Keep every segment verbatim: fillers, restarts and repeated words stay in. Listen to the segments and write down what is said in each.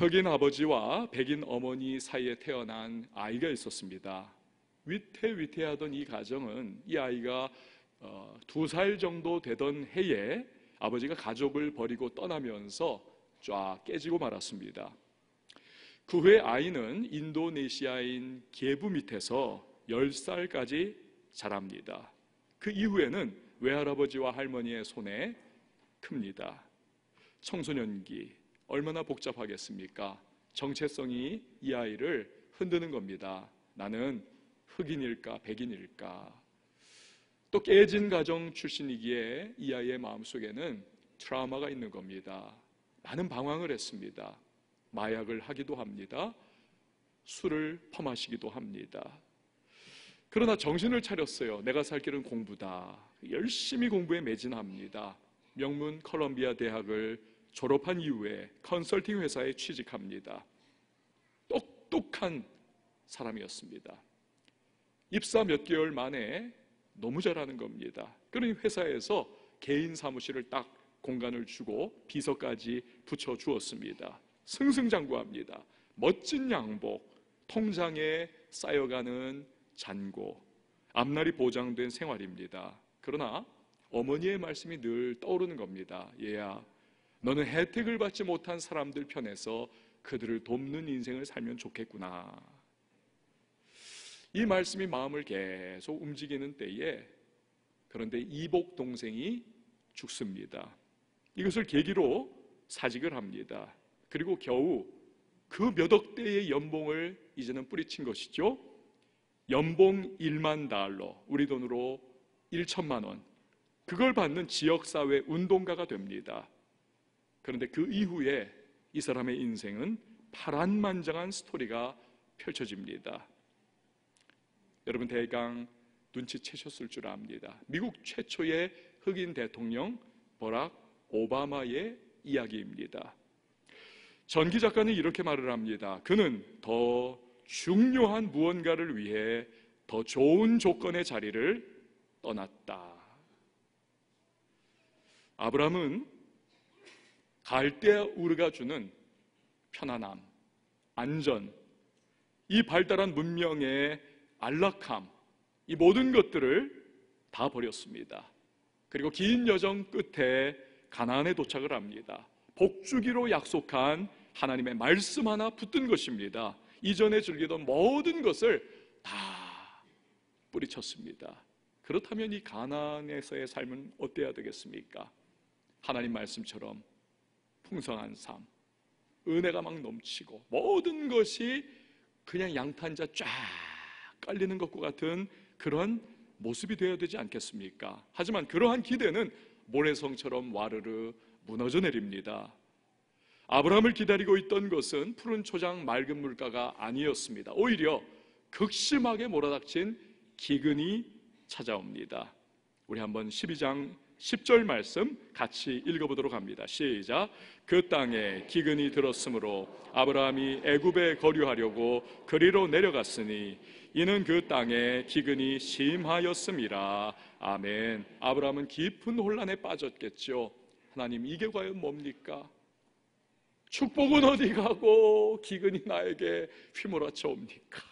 흑인 아버지와 백인 어머니 사이에 태어난 아이가 있었습니다. 위태위태하던 이 가정은 이 아이가 어, 두 살 정도 되던 해에 아버지가 가족을 버리고 떠나면서 쫙 깨지고 말았습니다. 그 후에 아이는 인도네시아인 계부 밑에서 열 살까지 자랍니다. 그 이후에는 외할아버지와 할머니의 손에 큽니다. 청소년기 얼마나 복잡하겠습니까? 정체성이 이 아이를 흔드는 겁니다. 나는 흑인일까 백인일까? 또 깨진 가정 출신이기에 이 아이의 마음속에는 트라우마가 있는 겁니다. 많은 방황을 했습니다. 마약을 하기도 합니다. 술을 퍼마시기도 합니다. 그러나 정신을 차렸어요. 내가 살 길은 공부다. 열심히 공부에 매진합니다. 명문 컬럼비아 대학을 졸업한 이후에 컨설팅 회사에 취직합니다. 똑똑한 사람이었습니다. 입사 몇 개월 만에 너무 잘하는 겁니다. 그러니 회사에서 개인 사무실을 딱 공간을 주고 비서까지 붙여주었습니다. 승승장구합니다. 멋진 양복, 통장에 쌓여가는 잔고, 앞날이 보장된 생활입니다. 그러나 어머니의 말씀이 늘 떠오르는 겁니다. 얘야, 너는 혜택을 받지 못한 사람들 편에서 그들을 돕는 인생을 살면 좋겠구나. 이 말씀이 마음을 계속 움직이는 때에 그런데 이복 동생이 죽습니다. 이것을 계기로 사직을 합니다. 그리고 겨우 그 몇 억대의 연봉을 이제는 뿌리친 것이죠. 연봉 일만 달러, 우리 돈으로 일천만 원, 그걸 받는 지역사회 운동가가 됩니다. 그런데 그 이후에 이 사람의 인생은 파란만장한 스토리가 펼쳐집니다. 여러분 대강 눈치채셨을 줄 압니다. 미국 최초의 흑인 대통령 버락 오바마의 이야기입니다. 전기 작가는 이렇게 말을 합니다. 그는 더 중요한 무언가를 위해 더 좋은 조건의 자리를 떠났다. 아브라함은 갈대아 우르가 주는 편안함, 안전, 이 발달한 문명의 안락함, 이 모든 것들을 다 버렸습니다. 그리고 긴 여정 끝에 가나안에 도착을 합니다. 복주기로 약속한 하나님의 말씀 하나 붙든 것입니다. 이전에 즐기던 모든 것을 다 뿌리쳤습니다. 그렇다면 이 가나안에서의 삶은 어때야 되겠습니까? 하나님 말씀처럼 풍성한 삶, 은혜가 막 넘치고 모든 것이 그냥 양탄자 쫙 깔리는 것과 같은 그런 모습이 되어야 되지 않겠습니까? 하지만 그러한 기대는 모래성처럼 와르르 무너져 내립니다. 아브라함을 기다리고 있던 것은 푸른 초장 맑은 물가가 아니었습니다. 오히려 극심하게 몰아닥친 기근이 찾아옵니다. 우리 한번 십이 장 십 절 말씀 같이 읽어보도록 합니다. 시작. 그 땅에 기근이 들었으므로 아브라함이 애굽에 거류하려고 그리로 내려갔으니 이는 그 땅에 기근이 심하였음이라. 아멘. 아브라함은 깊은 혼란에 빠졌겠죠. 하나님, 이게 과연 뭡니까? 축복은 어디 가고 기근이 나에게 휘몰아쳐 옵니까?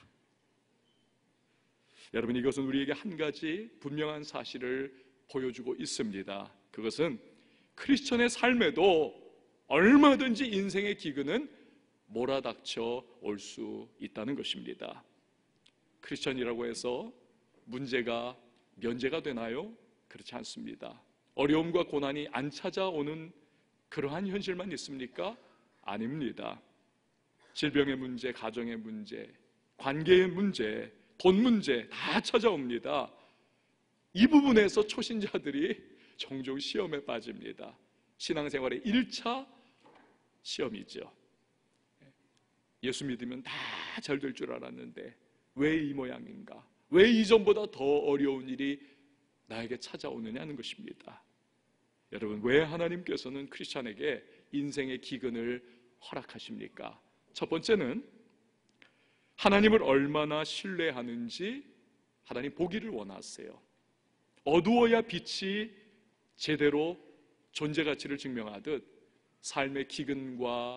여러분, 이것은 우리에게 한 가지 분명한 사실을 보여주고 있습니다. 그것은 크리스천의 삶에도 얼마든지 인생의 기근은 몰아닥쳐 올 수 있다는 것입니다. 크리스천이라고 해서 문제가 면제가 되나요? 그렇지 않습니다. 어려움과 고난이 안 찾아오는 그러한 현실만 있습니까? 아닙니다. 질병의 문제, 가정의 문제, 관계의 문제, 돈 문제 다 찾아옵니다. 이 부분에서 초신자들이 종종 시험에 빠집니다. 신앙생활의 일 차 시험이죠. 예수 믿으면 다 잘 될 줄 알았는데 왜 이 모양인가? 왜 이전보다 더 어려운 일이 나에게 찾아오느냐는 것입니다. 여러분, 왜 하나님께서는 크리스찬에게 인생의 기근을 허락하십니까? 첫 번째는 하나님을 얼마나 신뢰하는지 하나님 보기를 원하세요. 어두워야 빛이 제대로 존재 가치를 증명하듯 삶의 기근과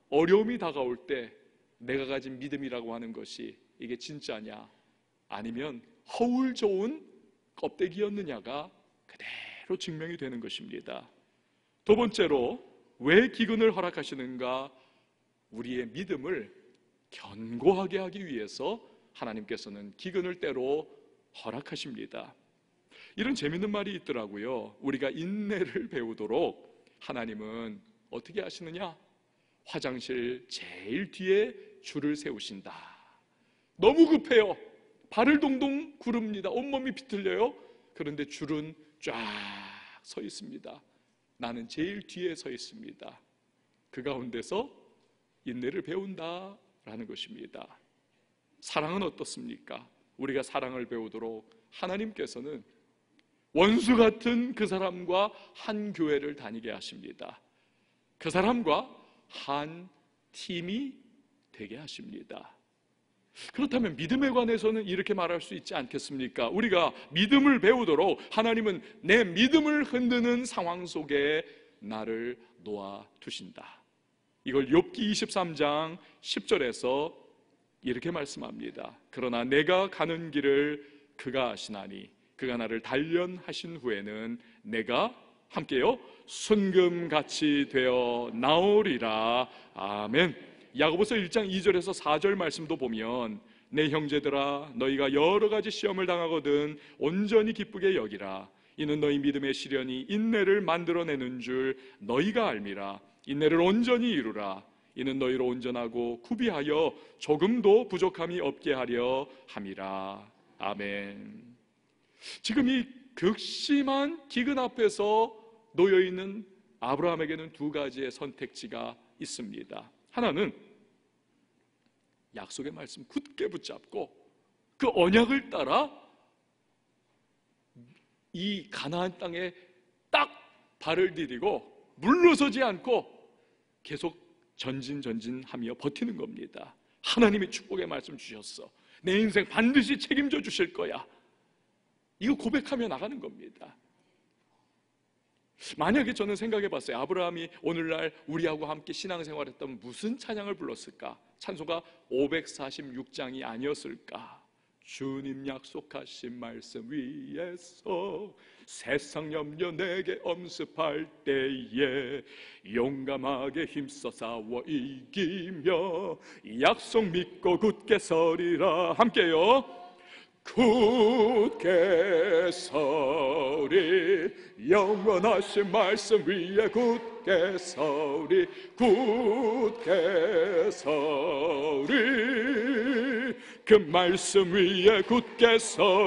어려움이 다가올 때 내가 가진 믿음이라고 하는 것이 이게 진짜냐, 아니면 허울 좋은 껍데기였느냐가 그대로 증명이 되는 것입니다. 두 번째로 왜 기근을 허락하시는가? 우리의 믿음을 견고하게 하기 위해서 하나님께서는 기근을 때로 허락하십니다. 이런 재밌는 말이 있더라고요. 우리가 인내를 배우도록 하나님은 어떻게 하시느냐? 화장실 제일 뒤에 줄을 세우신다. 너무 급해요. 발을 동동 구릅니다. 온몸이 비틀려요. 그런데 줄은 쫙 서 있습니다. 나는 제일 뒤에 서 있습니다. 그 가운데서 인내를 배운다라는 것입니다. 사랑은 어떻습니까? 우리가 사랑을 배우도록 하나님께서는 원수 같은 그 사람과 한 교회를 다니게 하십니다. 그 사람과 한 팀이 되게 하십니다. 그렇다면 믿음에 관해서는 이렇게 말할 수 있지 않겠습니까? 우리가 믿음을 배우도록 하나님은 내 믿음을 흔드는 상황 속에 나를 놓아두신다. 이걸 욥기 이십삼 장 십 절에서 이렇게 말씀합니다. 그러나 내가 가는 길을 그가 아시나니 그가 나를 단련하신 후에는 내가 함께요 순금같이 되어 나오리라. 아멘. 야고보서 일 장 이 절에서 사 절 말씀도 보면 내 형제들아 너희가 여러 가지 시험을 당하거든 온전히 기쁘게 여기라. 이는 너희 믿음의 시련이 인내를 만들어내는 줄 너희가 알미라. 인내를 온전히 이루라. 이는 너희로 온전하고 구비하여 조금도 부족함이 없게 하려 함이라. 아멘. 지금 이 극심한 기근 앞에서 놓여있는 아브라함에게는 두 가지의 선택지가 있습니다. 하나는 약속의 말씀 굳게 붙잡고 그 언약을 따라 이 가나안 땅에 딱 발을 디디고 물러서지 않고 계속 전진 전진하며 버티는 겁니다. 하나님이 축복의 말씀 주셨어. 내 인생 반드시 책임져 주실 거야. 이거 고백하며 나가는 겁니다. 만약에 저는 생각해 봤어요. 아브라함이 오늘날 우리하고 함께 신앙생활했던 무슨 찬양을 불렀을까? 찬송가 오백사십육 장이 아니었을까? 주님 약속하신 말씀 위에서 세상 염려 내게 엄습할 때에 용감하게 힘써 싸워 이기며 약속 믿고 굳게 서리라. 함께요. 굳게 서리 영원하신 말씀 위에 굳게 서리 굳게 서리 그 말씀 위에 굳게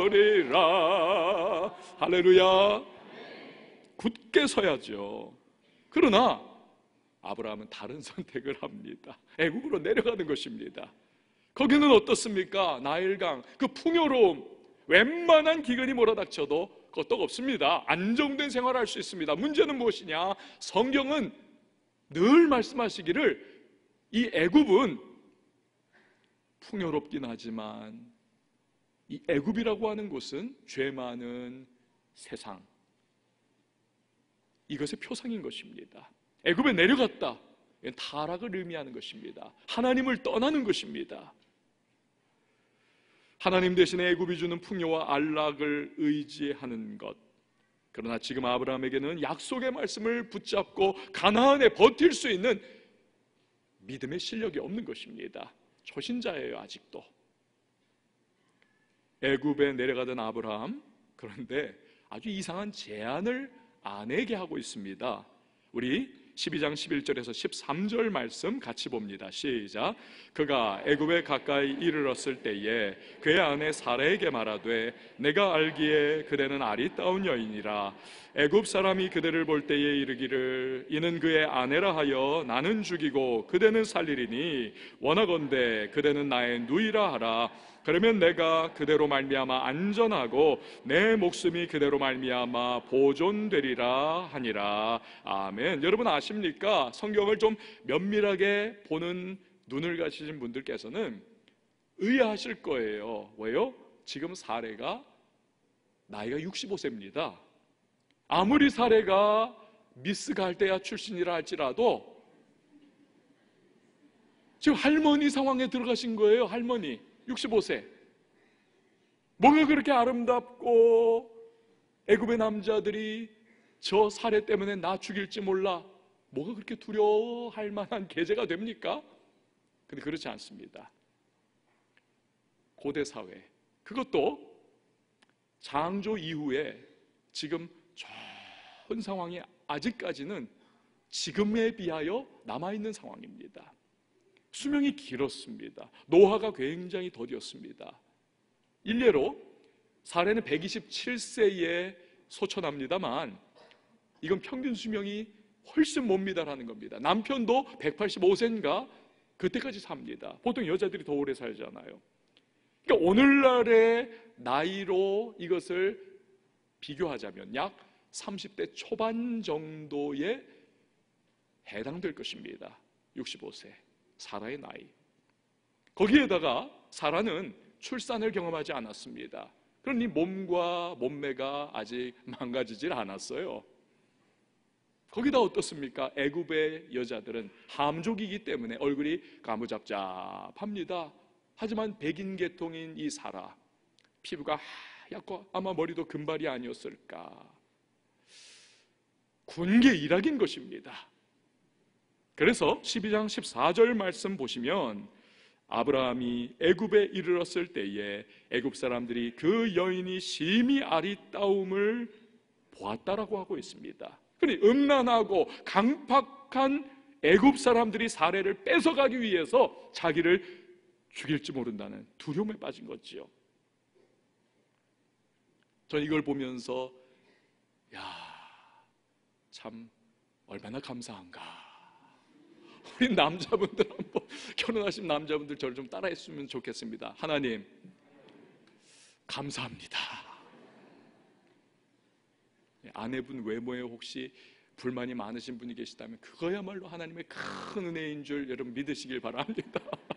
서리라. 할렐루야. 굳게 서야죠. 그러나 아브라함은 다른 선택을 합니다. 애국으로 내려가는 것입니다. 거기는 어떻습니까? 나일강 그 풍요로움, 웬만한 기근이 몰아닥쳐도 끄떡 없습니다. 안정된 생활을 할 수 있습니다. 문제는 무엇이냐? 성경은 늘 말씀하시기를 이 애굽은 풍요롭긴 하지만 이 애굽이라고 하는 곳은 죄 많은 세상, 이것의 표상인 것입니다. 애굽에 내려갔다, 이건 타락을 의미하는 것입니다. 하나님을 떠나는 것입니다. 하나님 대신에 애굽이 주는 풍요와 안락을 의지하는 것. 그러나 지금 아브라함에게는 약속의 말씀을 붙잡고 가나안에 버틸 수 있는 믿음의 실력이 없는 것입니다. 초신자예요. 아직도. 애굽에 내려가던 아브라함, 그런데 아주 이상한 제안을 아내에게 하고 있습니다. 우리 십이 장 십일 절에서 십삼 절 말씀 같이 봅니다. 시작. 그가 애굽에 가까이 이르렀을 때에 그의 아내 사라에게 말하되 내가 알기에 그대는 아리따운 여인이라. 애굽 사람이 그대를 볼 때에 이르기를 이는 그의 아내라 하여 나는 죽이고 그대는 살리리니 원하건대 그대는 나의 누이라 하라. 그러면 내가 그대로 말미암아 안전하고 내 목숨이 그대로 말미암아 보존되리라 하니라. 아멘. 여러분 아십니까? 성경을 좀 면밀하게 보는 눈을 가지신 분들께서는 의아하실 거예요. 왜요? 지금 사례가 나이가 육십오 세입니다. 아무리 사례가 미스 갈대아 출신이라 할지라도 지금 할머니 상황에 들어가신 거예요. 할머니 육십오 세. 뭐가 그렇게 아름답고 애굽의 남자들이 저 사례 때문에 나 죽일지 몰라, 뭐가 그렇게 두려워할 만한 계제가 됩니까? 근데 그렇지 않습니다. 고대 사회, 그것도 창조 이후에 지금 좋은 상황이 아직까지는 지금에 비하여 남아있는 상황입니다. 수명이 길었습니다. 노화가 굉장히 더디었습니다. 일례로 사례는 백이십칠 세에 소천합니다만 이건 평균 수명이 훨씬 멉니다라는 겁니다. 남편도 백팔십오 세인가 그때까지 삽니다. 보통 여자들이 더 오래 살잖아요. 그러니까 오늘날의 나이로 이것을 비교하자면 약 삼십 대 초반 정도에 해당될 것입니다. 육십오 세 사라의 나이. 거기에다가 사라는 출산을 경험하지 않았습니다. 그러니 몸과 몸매가 아직 망가지질 않았어요. 거기다 어떻습니까? 애굽의 여자들은 함족이기 때문에 얼굴이 가무잡잡합니다. 하지만 백인 계통인 이 사라, 피부가 하얗고 아마 머리도 금발이 아니었을까. 군계 일학인 것입니다. 그래서 십이 장 십사 절 말씀 보시면 아브라함이 애굽에 이르렀을 때에 애굽 사람들이 그 여인이 심히 아리따움을 보았다라고 하고 있습니다. 그러니 음란하고 강팍한 애굽 사람들이 사례를 뺏어가기 위해서 자기를 죽일지 모른다는 두려움에 빠진 거지요. 전 이걸 보면서 야, 참 얼마나 감사한가. 우리 남자분들 한번, 결혼하신 남자분들 저를 좀 따라했으면 좋겠습니다. 하나님 감사합니다. 아내분 외모에 혹시 불만이 많으신 분이 계시다면 그거야말로 하나님의 큰 은혜인 줄 여러분 믿으시길 바랍니다.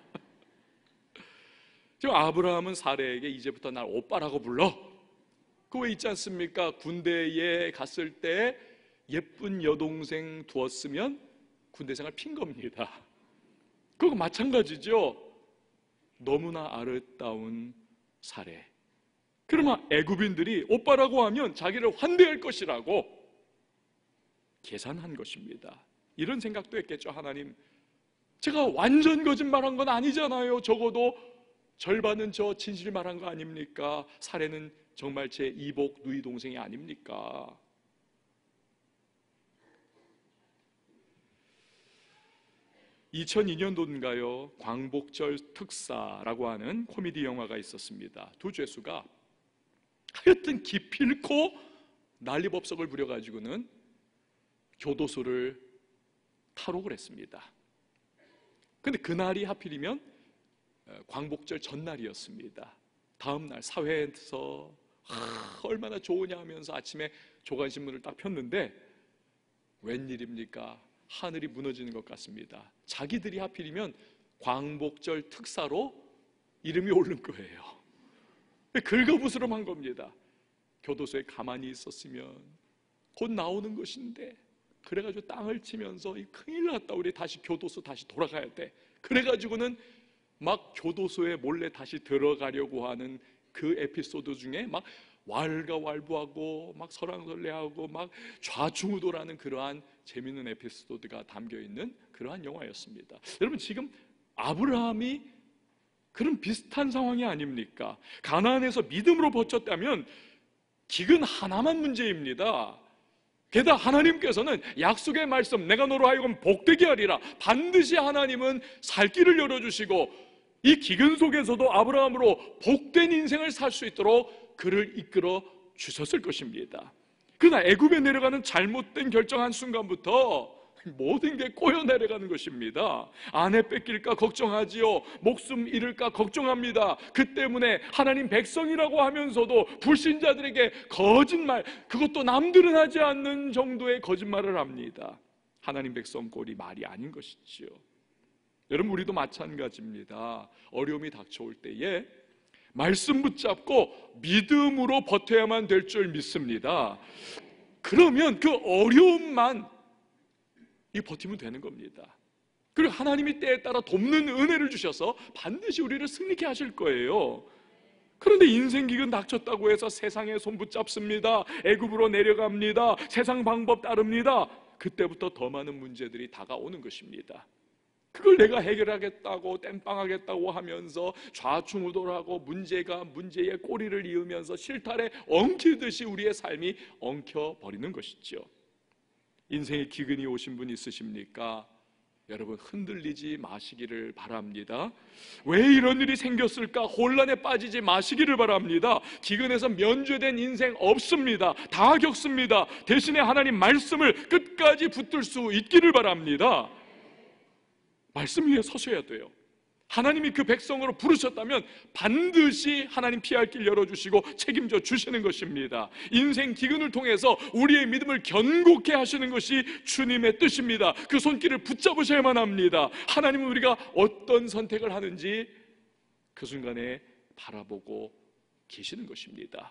지금 아브라함은 사례에게 이제부터 날 오빠라고 불러. 그거 왜 있지 않습니까? 군대에 갔을 때 예쁜 여동생 두었으면 군대 생활 핀 겁니다. 그거 마찬가지죠. 너무나 아름다운 사례. 그러면 애굽인들이 오빠라고 하면 자기를 환대할 것이라고 계산한 것입니다. 이런 생각도 했겠죠. 하나님, 제가 완전 거짓말한 건 아니잖아요. 적어도 절반은 저 진실 말한 거 아닙니까? 사례는 정말 제 이복 누이 동생이 아닙니까? 이천이 년도인가요? 광복절 특사라고 하는 코미디 영화가 있었습니다. 두 죄수가 하여튼 기필코 난리법석을 부려가지고는 교도소를 탈옥을 했습니다. 근데 그날이 하필이면 광복절 전날이었습니다. 다음날 사회에서 아, 얼마나 좋으냐 하면서 아침에 조간신문을 딱 폈는데 웬일입니까? 하늘이 무너지는 것 같습니다. 자기들이 하필이면 광복절 특사로 이름이 오른 거예요. 긁어부스럼한 겁니다. 교도소에 가만히 있었으면 곧 나오는 것인데, 그래가지고 땅을 치면서 큰일 났다, 우리 다시 교도소 다시 돌아가야 돼. 그래가지고는 막 교도소에 몰래 다시 들어가려고 하는 그 에피소드 중에 막 왈가왈부하고 막 설왕설래하고 막 좌충우돌하는 그러한 재미있는 에피소드가 담겨있는 그러한 영화였습니다. 여러분, 지금 아브라함이 그런 비슷한 상황이 아닙니까? 가나안에서 믿음으로 버텼다면 기근 하나만 문제입니다. 게다가 하나님께서는 약속의 말씀, 내가 너로 하여금 복되게 하리라, 반드시 하나님은 살 길을 열어주시고 이 기근 속에서도 아브라함으로 복된 인생을 살 수 있도록 그를 이끌어 주셨을 것입니다. 그러나 애굽에 내려가는 잘못된 결정한 순간부터 모든 게 꼬여 내려가는 것입니다. 아내 뺏길까 걱정하지요. 목숨 잃을까 걱정합니다. 그 때문에 하나님 백성이라고 하면서도 불신자들에게 거짓말, 그것도 남들은 하지 않는 정도의 거짓말을 합니다. 하나님 백성 꼴이 말이 아닌 것이지요. 여러분, 우리도 마찬가지입니다. 어려움이 닥쳐올 때에 말씀 붙잡고 믿음으로 버텨야만 될 줄 믿습니다. 그러면 그 어려움만 이 버티면 되는 겁니다. 그리고 하나님이 때에 따라 돕는 은혜를 주셔서 반드시 우리를 승리케 하실 거예요. 그런데 인생 기근 닥쳤다고 해서 세상에 손 붙잡습니다. 애굽으로 내려갑니다. 세상 방법 따릅니다. 그때부터 더 많은 문제들이 다가오는 것입니다. 그걸 내가 해결하겠다고 땜빵하겠다고 하면서 좌충우돌하고 문제가 문제에 꼬리를 이으면서 실타래 엉키듯이 우리의 삶이 엉켜버리는 것이죠. 인생의 기근이 오신 분 있으십니까? 여러분, 흔들리지 마시기를 바랍니다. 왜 이런 일이 생겼을까? 혼란에 빠지지 마시기를 바랍니다. 기근에서 면죄된 인생 없습니다. 다 겪습니다. 대신에 하나님 말씀을 끝까지 붙들 수 있기를 바랍니다. 말씀 위에 서셔야 돼요. 하나님이 그 백성으로 부르셨다면 반드시 하나님 피할 길 열어주시고 책임져 주시는 것입니다. 인생 기근을 통해서 우리의 믿음을 견고케 하시는 것이 주님의 뜻입니다. 그 손길을 붙잡으셔야만 합니다. 하나님은 우리가 어떤 선택을 하는지 그 순간에 바라보고 계시는 것입니다.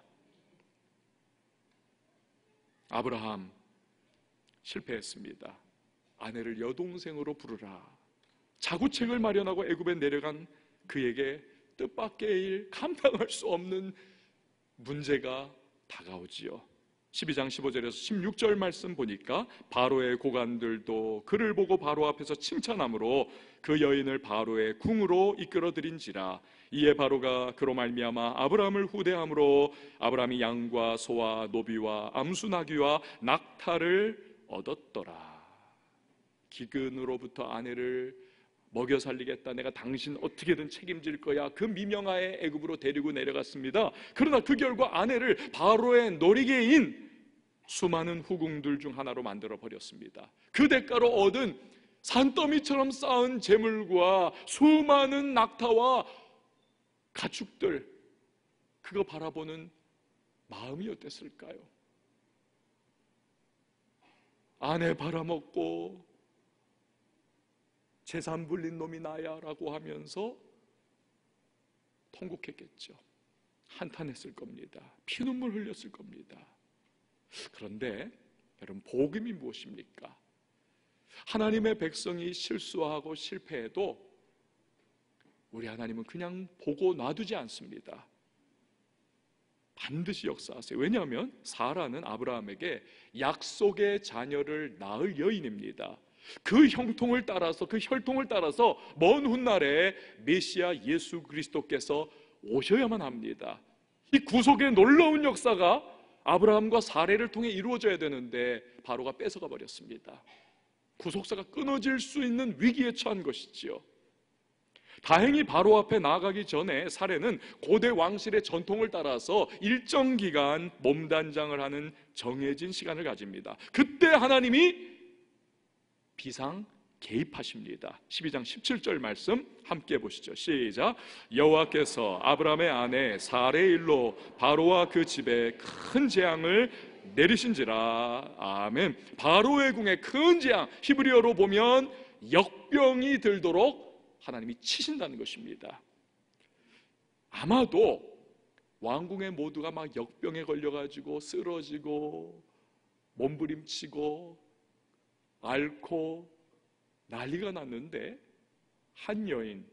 아브라함 실패했습니다. 아내를 여동생으로 부르라. 자구책을 마련하고 애굽에 내려간 그에게 뜻밖의 일, 감당할 수 없는 문제가 다가오지요. 십이 장 십오 절에서 십육 절 말씀 보니까 바로의 고관들도 그를 보고 바로 앞에서 칭찬함으로 그 여인을 바로의 궁으로 이끌어들인지라. 이에 바로가 그로 말미암아 아브라함을 후대함으로 아브라함이 양과 소와 노비와 암수 나귀와 낙타를 얻었더라. 기근으로부터 아내를 먹여 살리겠다, 내가 당신 어떻게든 책임질 거야, 그 미명하에 애굽으로 데리고 내려갔습니다. 그러나 그 결과 아내를 바로의 놀이개인 수많은 후궁들 중 하나로 만들어 버렸습니다. 그 대가로 얻은 산더미처럼 쌓은 재물과 수많은 낙타와 가축들, 그거 바라보는 마음이 어땠을까요? 아내 팔아먹고 재산 불린 놈이 나야 라고 하면서 통곡했겠죠. 한탄했을 겁니다. 피눈물 흘렸을 겁니다. 그런데 여러분, 복음이 무엇입니까? 하나님의 백성이 실수하고 실패해도 우리 하나님은 그냥 보고 놔두지 않습니다. 반드시 역사하세요. 왜냐하면 사라는 아브라함에게 약속의 자녀를 낳을 여인입니다. 그 형통을 따라서, 그 혈통을 따라서 먼 훗날에 메시아 예수 그리스도께서 오셔야만 합니다. 이 구속의 놀라운 역사가 아브라함과 사레를 통해 이루어져야 되는데 바로가 뺏어가 버렸습니다. 구속사가 끊어질 수 있는 위기에 처한 것이지요. 다행히 바로 앞에 나아가기 전에 사레는 고대 왕실의 전통을 따라서 일정 기간 몸단장을 하는 정해진 시간을 가집니다. 그때 하나님이 비상 개입하십니다. 십이 장 십칠 절 말씀 함께 보시죠. 시작. 여호와께서 아브라함의 아내 사레의 일로 바로와 그 집에 큰 재앙을 내리신지라. 아멘. 바로의 궁에 큰 재앙, 히브리어로 보면 역병이 들도록 하나님이 치신다는 것입니다. 아마도 왕궁의 모두가 막 역병에 걸려가지고 쓰러지고 몸부림치고 앓고 난리가 났는데 한 여인,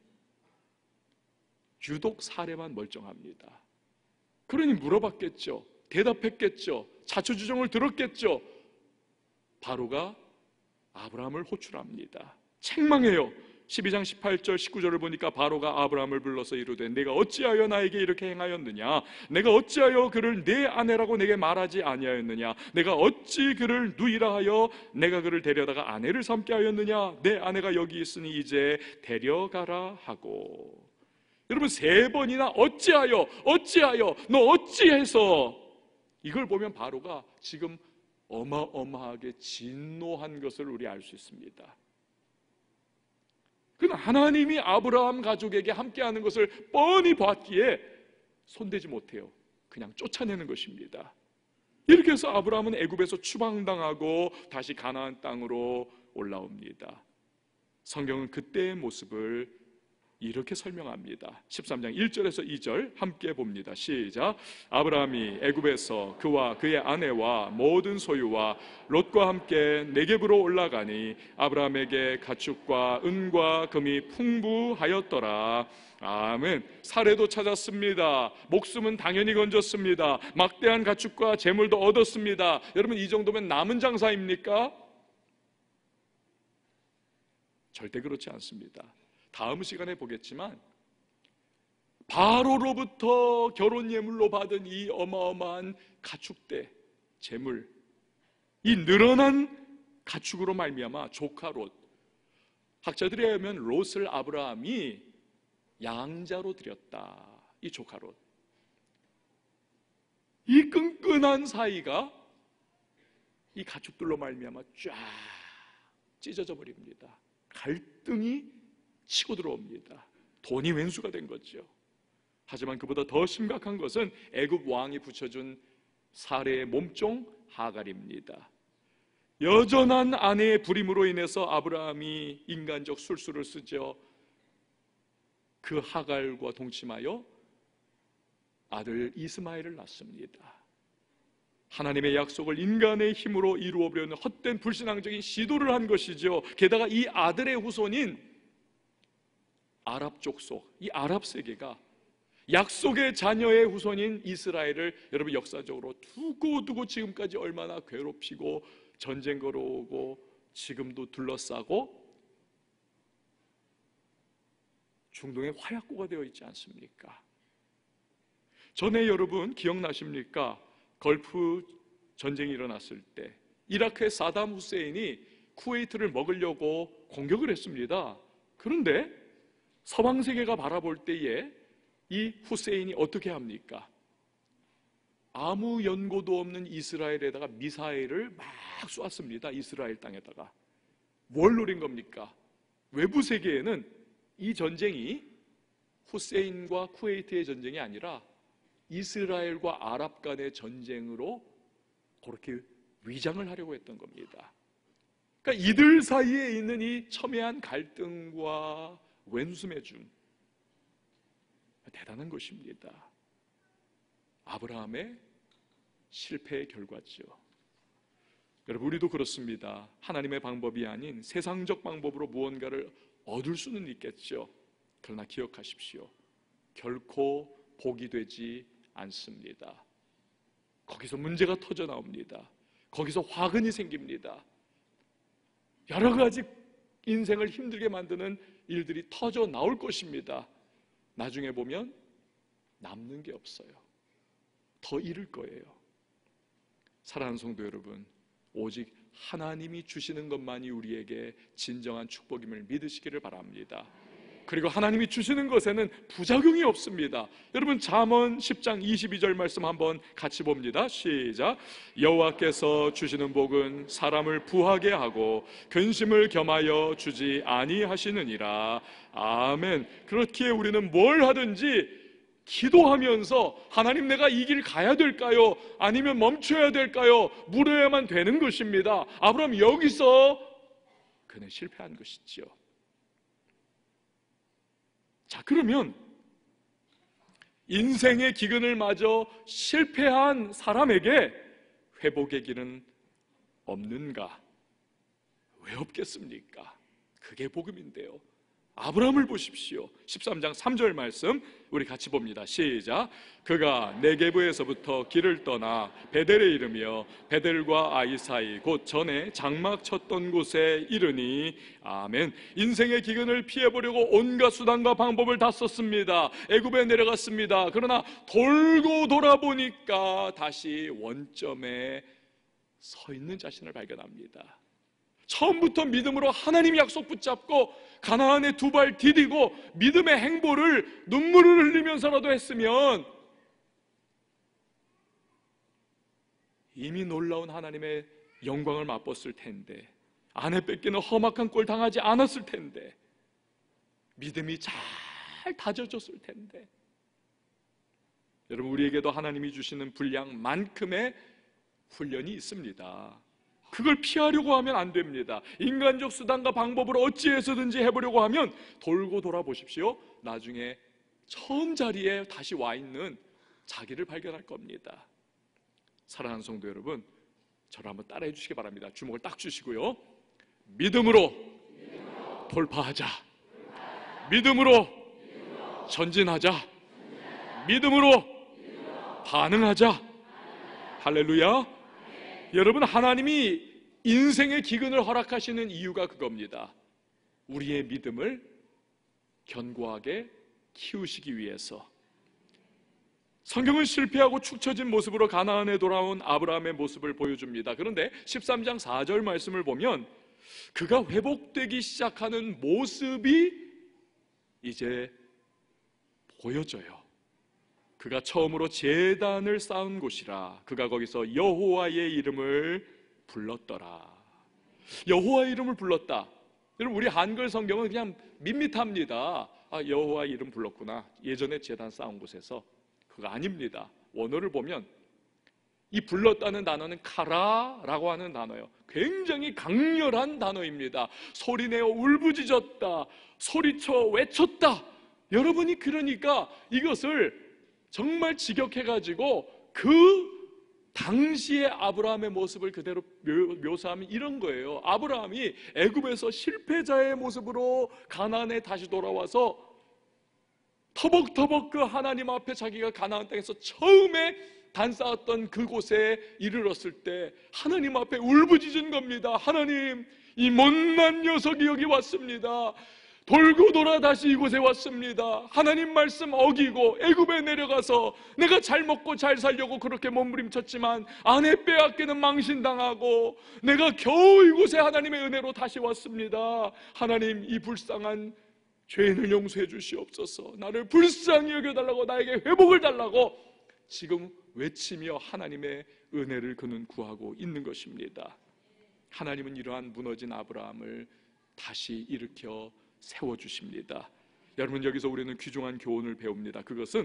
유독 사례만 멀쩡합니다. 그러니 물어봤겠죠. 대답했겠죠. 자초지종을 들었겠죠. 바로가 아브라함을 호출합니다. 책망해요. 십이 장 십팔 절 십구 절을 보니까 바로가 아브라함을 불러서 이르되 내가 어찌하여 나에게 이렇게 행하였느냐? 내가 어찌하여 그를 내 아내라고 내게 말하지 아니하였느냐? 내가 어찌 그를 누이라 하여 내가 그를 데려다가 아내를 삼게 하였느냐? 내 아내가 여기 있으니 이제 데려가라 하고. 여러분, 세 번이나 어찌하여 어찌하여 너 어찌해서, 이걸 보면 바로가 지금 어마어마하게 진노한 것을 우리 알 수 있습니다. 그러나 하나님이 아브라함 가족에게 함께하는 것을 뻔히 봤기에 손대지 못해요. 그냥 쫓아내는 것입니다. 이렇게 해서 아브라함은 애굽에서 추방당하고 다시 가나안 땅으로 올라옵니다. 성경은 그때의 모습을 이렇게 설명합니다. 십삼 장 일 절에서 이 절 함께 봅니다. 시작. 아브라함이 애굽에서 그와 그의 아내와 모든 소유와 롯과 함께 네겝으로 올라가니 아브라함에게 가축과 은과 금이 풍부하였더라. 아멘. 사례도 찾았습니다. 목숨은 당연히 건졌습니다. 막대한 가축과 재물도 얻었습니다. 여러분, 이 정도면 남은 장사입니까? 절대 그렇지 않습니다. 다음 시간에 보겠지만 바로로부터 결혼 예물로 받은 이 어마어마한 가축대, 재물, 이 늘어난 가축으로 말미암아 조카 롯, 학자들에 의하면 롯을 아브라함이 양자로 드렸다. 이 조카 롯, 이 끈끈한 사이가 이 가축들로 말미암아 쫙 찢어져 버립니다. 갈등이 치고 들어옵니다. 돈이 왼수가 된 거죠. 하지만 그보다 더 심각한 것은 애굽 왕이 붙여준 사례의 몸종 하갈입니다. 여전한 아내의 불임으로 인해서 아브라함이 인간적 술수를 쓰죠. 그 하갈과 동침하여 아들 이스마엘을 낳습니다. 하나님의 약속을 인간의 힘으로 이루어 보려는 헛된 불신앙적인 시도를 한 것이죠. 게다가 이 아들의 후손인 아랍 족속, 이 아랍 세계가 약속의 자녀의 후손인 이스라엘을 여러분 역사적으로 두고 두고 지금까지 얼마나 괴롭히고 전쟁 걸어오고 지금도 둘러싸고 중동의 화약고가 되어 있지 않습니까? 전에 여러분 기억나십니까? 걸프 전쟁이 일어났을 때 이라크의 사담 후세인이 쿠웨이트를 먹으려고 공격을 했습니다. 그런데 서방 세계가 바라볼 때에 이 후세인이 어떻게 합니까? 아무 연고도 없는 이스라엘에다가 미사일을 막 쏘았습니다. 이스라엘 땅에다가. 뭘 노린 겁니까? 외부 세계에는 이 전쟁이 후세인과 쿠웨이트의 전쟁이 아니라 이스라엘과 아랍 간의 전쟁으로 그렇게 위장을 하려고 했던 겁니다. 그러니까 이들 사이에 있는 이 첨예한 갈등과 왼수매중, 대단한 것입니다. 아브라함의 실패의 결과죠. 여러분, 우리도 그렇습니다. 하나님의 방법이 아닌 세상적 방법으로 무언가를 얻을 수는 있겠죠. 그러나 기억하십시오. 결코 복이 되지 않습니다. 거기서 문제가 터져 나옵니다. 거기서 화근이 생깁니다. 여러 가지 인생을 힘들게 만드는 일들이 터져 나올 것입니다. 나중에 보면 남는 게 없어요. 더 잃을 거예요. 사랑하는 성도 여러분, 오직 하나님이 주시는 것만이 우리에게 진정한 축복임을 믿으시기를 바랍니다. 그리고 하나님이 주시는 것에는 부작용이 없습니다. 여러분, 잠언 십 장 이십이 절 말씀 한번 같이 봅니다. 시작. 여호와께서 주시는 복은 사람을 부하게 하고 근심을 겸하여 주지 아니하시느니라. 아멘. 그렇기에 우리는 뭘 하든지 기도하면서 하나님, 내가 이 길 가야 될까요? 아니면 멈춰야 될까요? 물어야만 되는 것입니다. 아브라함 여기서 그는 실패한 것이죠. 자, 그러면 인생의 기근을 맞아 실패한 사람에게 회복의 길은 없는가? 왜 없겠습니까? 그게 복음인데요. 아브라함을 보십시오. 십삼 장 삼 절 말씀 우리 같이 봅니다. 시작. 그가 네게브에서부터 길을 떠나 베델에 이르며 베델과 아이 사이 곧 전에 장막 쳤던 곳에 이르니. 아멘. 인생의 기근을 피해보려고 온갖 수단과 방법을 다 썼습니다. 애굽에 내려갔습니다. 그러나 돌고 돌아보니까 다시 원점에 서 있는 자신을 발견합니다. 처음부터 믿음으로 하나님 약속 붙잡고 가나안에 두 발 디디고 믿음의 행보를 눈물을 흘리면서라도 했으면 이미 놀라운 하나님의 영광을 맛봤을 텐데, 아내 뺏기는 험악한 꼴 당하지 않았을 텐데, 믿음이 잘 다져졌을 텐데. 여러분, 우리에게도 하나님이 주시는 분량만큼의 훈련이 있습니다. 그걸 피하려고 하면 안 됩니다. 인간적 수단과 방법으로 어찌해서든지 해보려고 하면 돌고 돌아보십시오. 나중에 처음 자리에 다시 와 있는 자기를 발견할 겁니다. 사랑하는 성도 여러분, 저를 한번 따라해 주시기 바랍니다. 주먹을 딱 주시고요, 믿음으로 돌파하자, 믿음으로 전진하자, 믿음으로 반응하자. 할렐루야. 여러분, 하나님이 인생의 기근을 허락하시는 이유가 그겁니다. 우리의 믿음을 견고하게 키우시기 위해서. 성경은 실패하고 축 처진 모습으로 가나안에 돌아온 아브라함의 모습을 보여줍니다. 그런데 십삼 장 사 절 말씀을 보면 그가 회복되기 시작하는 모습이 이제 보여져요. 그가 처음으로 제단을 쌓은 곳이라 그가 거기서 여호와의 이름을 불렀더라. 여호와의 이름을 불렀다. 여러분, 우리 한글 성경은 그냥 밋밋합니다. 아, 여호와 이름 불렀구나, 예전에 제단 쌓은 곳에서. 그거 아닙니다. 원어를 보면 이 불렀다는 단어는 카라라고 하는 단어예요. 굉장히 강렬한 단어입니다. 소리내어 울부짖었다, 소리쳐 외쳤다. 여러분이 그러니까 이것을 정말 직역해가지고 그 당시의 아브라함의 모습을 그대로 묘사하면 이런 거예요. 아브라함이 애굽에서 실패자의 모습으로 가나안에 다시 돌아와서 터벅터벅 그 하나님 앞에 자기가 가나안 땅에서 처음에 단 쌓았던 그곳에 이르렀을 때 하나님 앞에 울부짖은 겁니다. 하나님, 이 못난 녀석이 여기 왔습니다. 돌고 돌아 다시 이곳에 왔습니다. 하나님 말씀 어기고 애굽에 내려가서 내가 잘 먹고 잘 살려고 그렇게 몸부림쳤지만 아내 빼앗기는 망신당하고 내가 겨우 이곳에 하나님의 은혜로 다시 왔습니다. 하나님, 이 불쌍한 죄인을 용서해 주시옵소서. 나를 불쌍히 여겨달라고, 나에게 회복을 달라고 지금 외치며 하나님의 은혜를 그는 구하고 있는 것입니다. 하나님은 이러한 무너진 아브라함을 다시 일으켜 세워주십니다. 여러분, 여기서 우리는 귀중한 교훈을 배웁니다. 그것은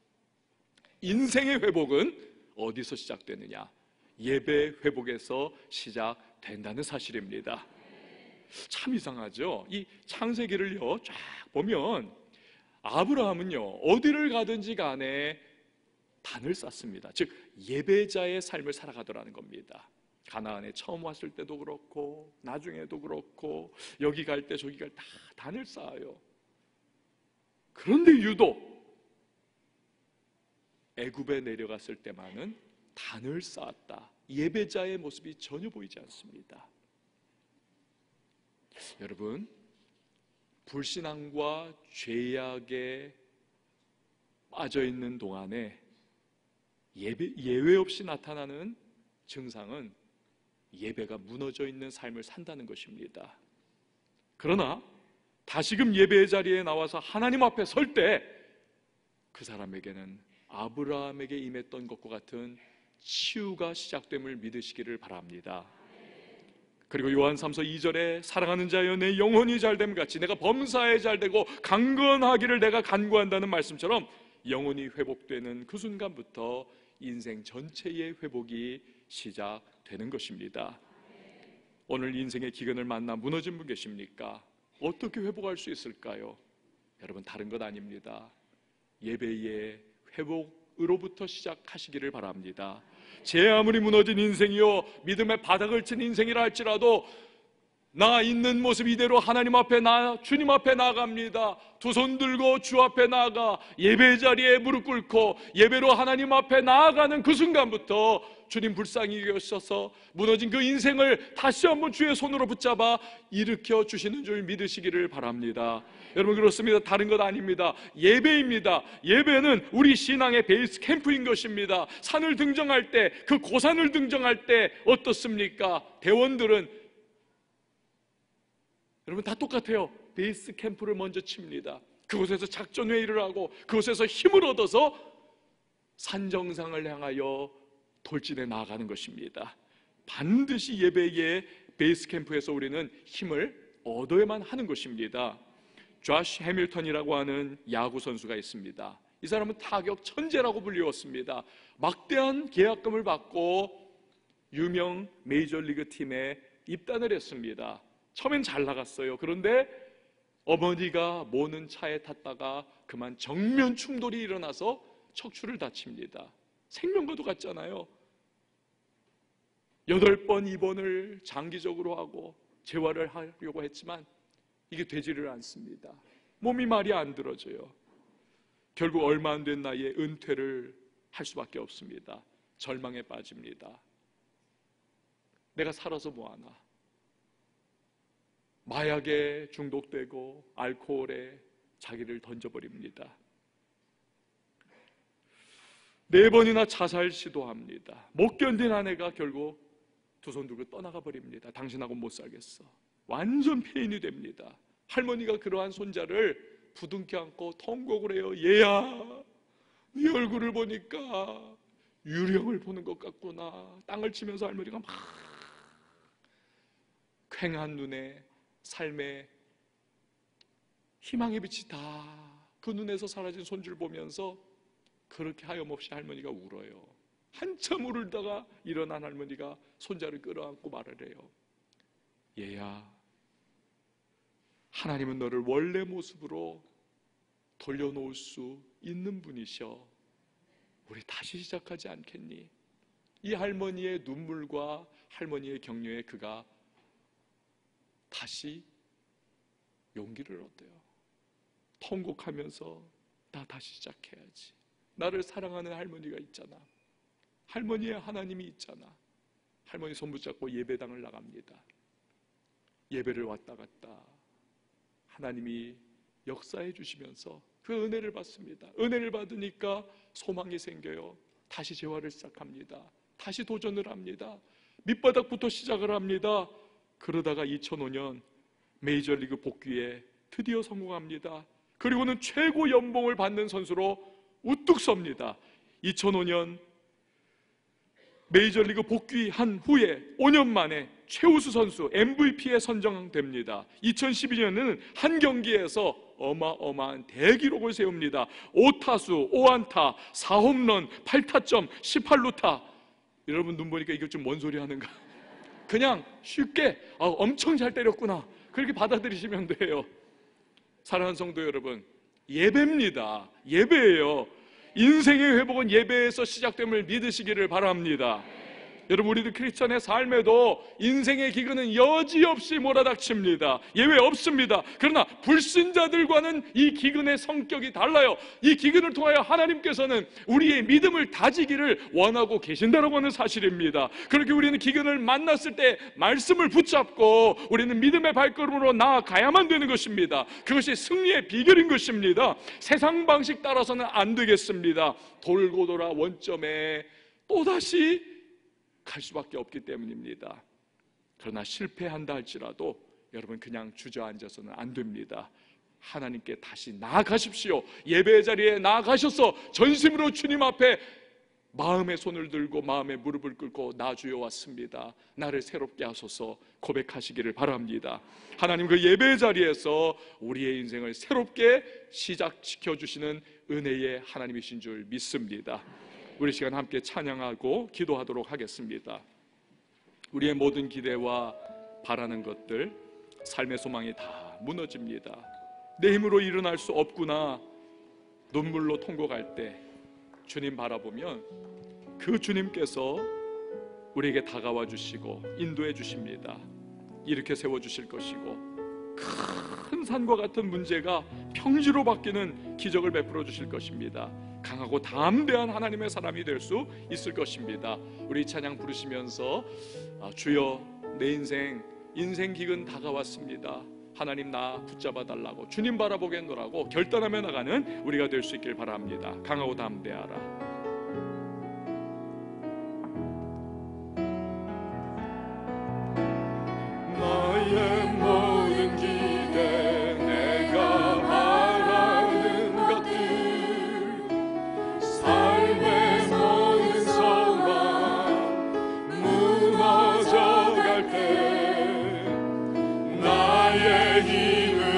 인생의 회복은 어디서 시작되느냐? 예배 회복에서 시작된다는 사실입니다. 참 이상하죠? 이 창세기를요 쫙 보면 아브라함은요 어디를 가든지 간에 단을 쌓습니다. 즉 예배자의 삶을 살아가더라는 겁니다. 가나안에 처음 왔을 때도 그렇고 나중에도 그렇고 여기 갈 때 저기 갈 때 다 단을 쌓아요. 그런데 유독 애굽에 내려갔을 때만은 단을 쌓았다. 예배자의 모습이 전혀 보이지 않습니다. 여러분, 불신앙과 죄악에 빠져있는 동안에 예배, 예외 없이 나타나는 증상은 예배가 무너져 있는 삶을 산다는 것입니다. 그러나 다시금 예배의 자리에 나와서 하나님 앞에 설 때 그 사람에게는 아브라함에게 임했던 것과 같은 치유가 시작됨을 믿으시기를 바랍니다. 그리고 요한삼서 이 절에 사랑하는 자여 내 영혼이 잘됨 같이 내가 범사에 잘되고 강건하기를 내가 간구한다는 말씀처럼 영혼이 회복되는 그 순간부터 인생 전체의 회복이 시작되는 것입니다. 오늘 인생의 기근을 만나 무너진 분 계십니까? 어떻게 회복할 수 있을까요? 여러분, 다른 것 아닙니다. 예배의 회복으로부터 시작하시기를 바랍니다. 제 아무리 무너진 인생이요 믿음의 바닥을 친 인생이라 할지라도 나 있는 모습 이대로 하나님 앞에 나 주님 앞에 나아갑니다. 두 손 들고 주 앞에 나아가 예배 자리에 무릎 꿇고 예배로 하나님 앞에 나아가는 그 순간부터 주님 불쌍히 여기셔서 무너진 그 인생을 다시 한번 주의 손으로 붙잡아 일으켜 주시는 줄 믿으시기를 바랍니다. 여러분, 그렇습니다. 다른 것 아닙니다. 예배입니다. 예배는 우리 신앙의 베이스 캠프인 것입니다. 산을 등정할 때, 그 고산을 등정할 때 어떻습니까? 대원들은 여러분 다 똑같아요. 베이스 캠프를 먼저 칩니다. 그곳에서 작전 회의를 하고 그곳에서 힘을 얻어서 산 정상을 향하여 돌진해 나아가는 것입니다. 반드시 예배의 베이스 캠프에서 우리는 힘을 얻어야만 하는 것입니다. 조시 해밀턴이라고 하는 야구 선수가 있습니다. 이 사람은 타격 천재라고 불리웠습니다. 막대한 계약금을 받고 유명 메이저리그 팀에 입단을 했습니다. 처음엔 잘 나갔어요. 그런데 어머니가 모는 차에 탔다가 그만 정면 충돌이 일어나서 척추를 다칩니다. 생명과도 같잖아요. 여덟 번 입원을 장기적으로 하고 재활을 하려고 했지만 이게 되지를 않습니다. 몸이 말이 안 들어져요. 결국 얼마 안 된 나이에 은퇴를 할 수밖에 없습니다. 절망에 빠집니다. 내가 살아서 뭐하나. 마약에 중독되고 알코올에 자기를 던져버립니다. 네 번이나 자살 시도합니다. 못 견딘 아내가 결국 두 손 들고 떠나가 버립니다. 당신하고 못 살겠어. 완전 폐인이 됩니다. 할머니가 그러한 손자를 부둥켜 안고 통곡을 해요. 얘야, 네 얼굴을 보니까 유령을 보는 것 같구나. 땅을 치면서 할머니가 막 퀭한 눈에 삶의 희망의 빛이 다 그 눈에서 사라진 손주를 보면서 그렇게 하염없이 할머니가 울어요. 한참 울다가 일어난 할머니가 손자를 끌어안고 말을 해요. 얘야, 하나님은 너를 원래 모습으로 돌려놓을 수 있는 분이셔. 우리 다시 시작하지 않겠니? 이 할머니의 눈물과 할머니의 격려에 그가 다시 용기를 얻어요. 통곡하면서 나 다시 시작해야지. 나를 사랑하는 할머니가 있잖아. 할머니의 하나님이 있잖아. 할머니 손 붙잡고 예배당을 나갑니다. 예배를 왔다 갔다 하나님이 역사해 주시면서 그 은혜를 받습니다. 은혜를 받으니까 소망이 생겨요. 다시 재활을 시작합니다. 다시 도전을 합니다. 밑바닥부터 시작을 합니다. 그러다가 이천오 년 메이저리그 복귀에 드디어 성공합니다. 그리고는 최고 연봉을 받는 선수로 우뚝 섭니다. 이천오 년 메이저리그 복귀한 후에 오 년 만에 최우수 선수 엠브이피에 선정됩니다. 이천십이 년에는 한 경기에서 어마어마한 대기록을 세웁니다. 오 타수, 오 안타, 사 홈런, 팔 타점, 십팔 루타. 여러분 눈 보니까 이게 좀 뭔 소리 하는가? 그냥 쉽게 아, 엄청 잘 때렸구나 그렇게 받아들이시면 돼요. 사랑하는 성도 여러분, 예배입니다. 예배예요. 인생의 회복은 예배에서 시작됨을 믿으시기를 바랍니다. 여러분, 우리들 크리스천의 삶에도 인생의 기근은 여지없이 몰아닥칩니다. 예외 없습니다. 그러나 불신자들과는 이 기근의 성격이 달라요. 이 기근을 통하여 하나님께서는 우리의 믿음을 다지기를 원하고 계신다라고 하는 사실입니다. 그렇게 우리는 기근을 만났을 때 말씀을 붙잡고 우리는 믿음의 발걸음으로 나아가야만 되는 것입니다. 그것이 승리의 비결인 것입니다. 세상 방식 따라서는 안 되겠습니다. 돌고 돌아 원점에 또다시 갈 수밖에 없기 때문입니다. 그러나 실패한다 할지라도 여러분 그냥 주저앉아서는 안 됩니다. 하나님께 다시 나아가십시오. 예배의 자리에 나아가셔서 전심으로 주님 앞에 마음의 손을 들고 마음의 무릎을 꿇고 나 주여 왔습니다. 나를 새롭게 하소서 고백하시기를 바랍니다. 하나님 그 예배의 자리에서 우리의 인생을 새롭게 시작시켜 주시는 은혜의 하나님이신 줄 믿습니다. 우리 시간 함께 찬양하고 기도하도록 하겠습니다. 우리의 모든 기대와 바라는 것들, 삶의 소망이 다 무너집니다. 내 힘으로 일어날 수 없구나 눈물로 통곡할 때 주님 바라보면 그 주님께서 우리에게 다가와 주시고 인도해 주십니다. 이렇게 세워주실 것이고 큰 산과 같은 문제가 평지로 바뀌는 기적을 베풀어 주실 것입니다. 강하고 담대한 하나님의 사람이 될 수 있을 것입니다. 우리 찬양 부르시면서 주여 내 인생 인생 기근 다가왔습니다. 하나님 나 붙잡아 달라고 주님 바라보겠노라고 결단하며 나가는 우리가 될 수 있길 바랍니다. 강하고 담대하라. 나의 모든 기대 내가 바라는 것들 삶의 모든 소망 무너져 갈 때 나의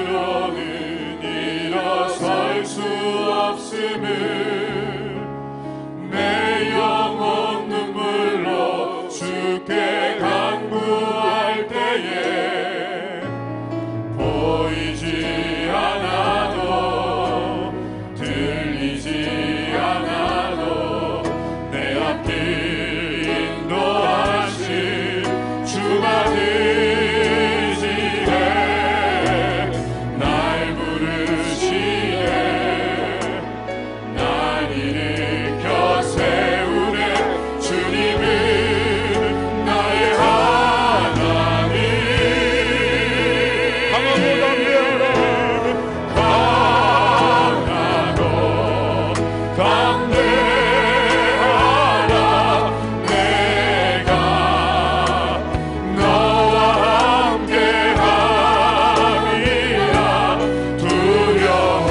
힘으로는 일어설 수 없음을 인도하신 주만 의지해 날 부르시네 날 일으켜 세우네 주님은 나의 하나님 강하고 담대하라 내가 너와 함께함이라 두려워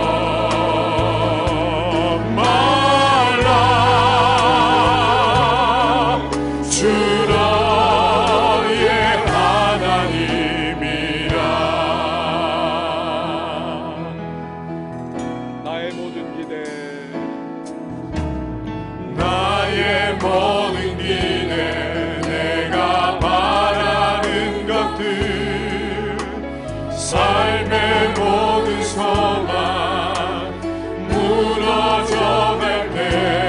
말라 주 너의 하나님이라 나의 모든 기대 나의 모든 기대 내가 바라는 것들 삶의 모든 소망 무너져갈 때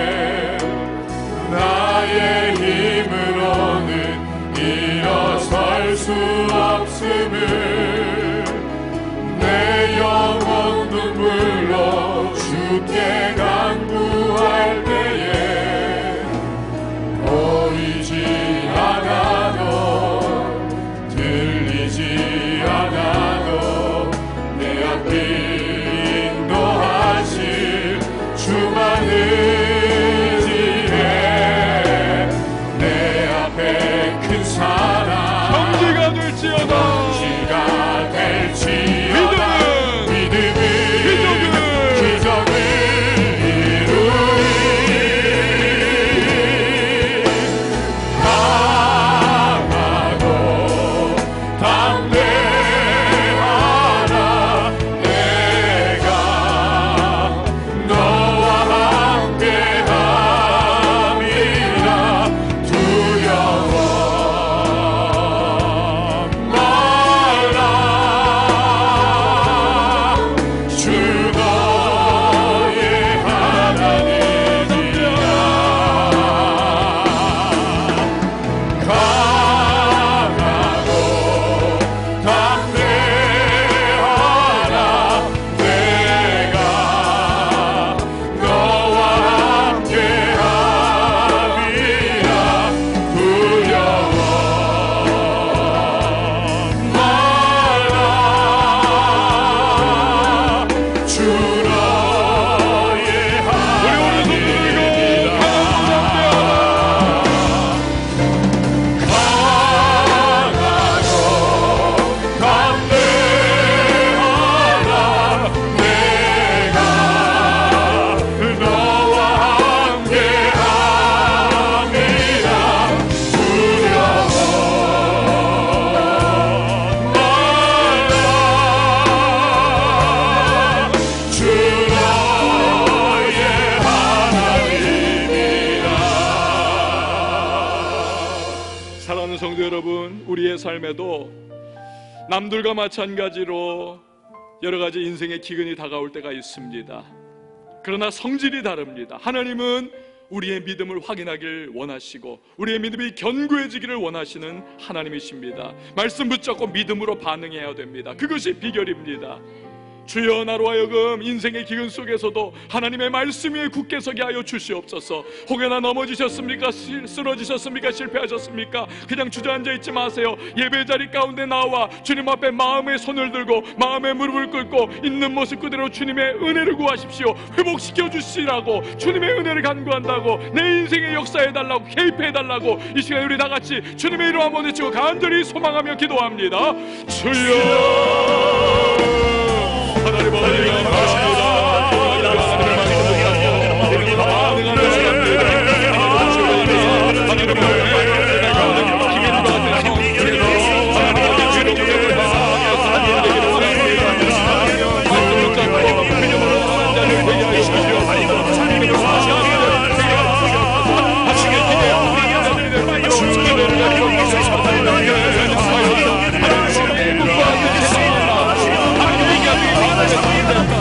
나의 힘으로는 일어설 수 없음을 내 영혼 눈물로 주께 간구할 때에 보이지 않아도 들리지 않아도 내 앞길 인도하실 주만 의지해 내 앞에 큰 사랑 경지가 될지어다 지가 될지어다 믿음은 기적을 이루리 강하고 담대하라 내가 너와 함께함이라 두려워 말라 주 너의 하나님이라 강하고 담대하라 내가 너와 함께함이라 두려워 말라 주 너의 하나님이라 강하고 담대하라 내가 너와 함께함이라 두려워 말라 주 너의 하나님이라 사랑하는 성도 여러분, 우리의 삶에도 남들과 마찬가지로 여러 가지 인생의 기근이 다가올 때가 있습니다. 그러나 성질이 다릅니다. 하나님은 우리의 믿음을 확인하길 원하시고 우리의 믿음이 견고해지기를 원하시는 하나님이십니다. 말씀 붙잡고 믿음으로 반응해야 됩니다. 그것이 비결입니다. 주여 나로 하여금 인생의 기근 속에서도 하나님의 말씀 위에 굳게 서게 하여 주시옵소서. 혹여나 넘어지셨습니까? 시- 쓰러지셨습니까? 실패하셨습니까? 그냥 주저앉아 있지 마세요. 예배 자리 가운데 나와 주님 앞에 마음의 손을 들고 마음의 무릎을 꿇고 있는 모습 그대로 주님의 은혜를 구하십시오. 회복시켜 주시라고 주님의 은혜를 간구한다고 내 인생의 역사해달라고 개입해달라고 이 시간에 우리 다같이 주님의 이름 한번 외치고 간절히 소망하며 기도합니다. 주여 하나님 아버지 감사합니다.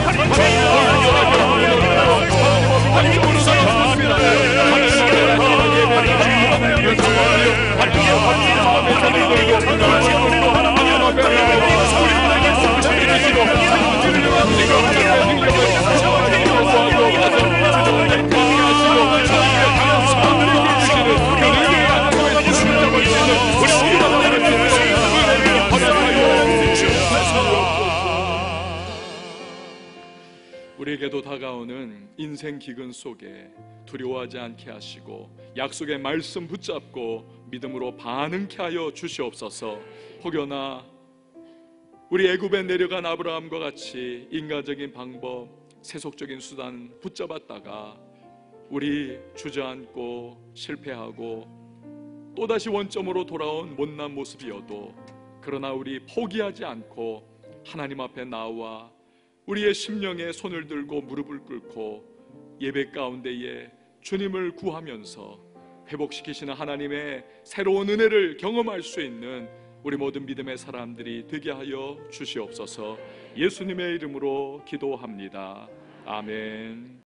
인생 기근 속에 두려워하지 않게 하시고 약속의 말씀 붙잡고 믿음으로 반응케 하여 주시옵소서. 혹여나 우리 애굽에 내려간 아브라함과 같이 인간적인 방법, 세속적인 수단 붙잡았다가 우리 주저앉고 실패하고 또다시 원점으로 돌아온 못난 모습이어도 그러나 우리 포기하지 않고 하나님 앞에 나와 우리의 심령에 손을 들고 무릎을 꿇고 예배 가운데에 주님을 구하면서 회복시키시는 하나님의 새로운 은혜를 경험할 수 있는 우리 모든 믿음의 사람들이 되게 하여 주시옵소서. 예수님의 이름으로 기도합니다. 아멘.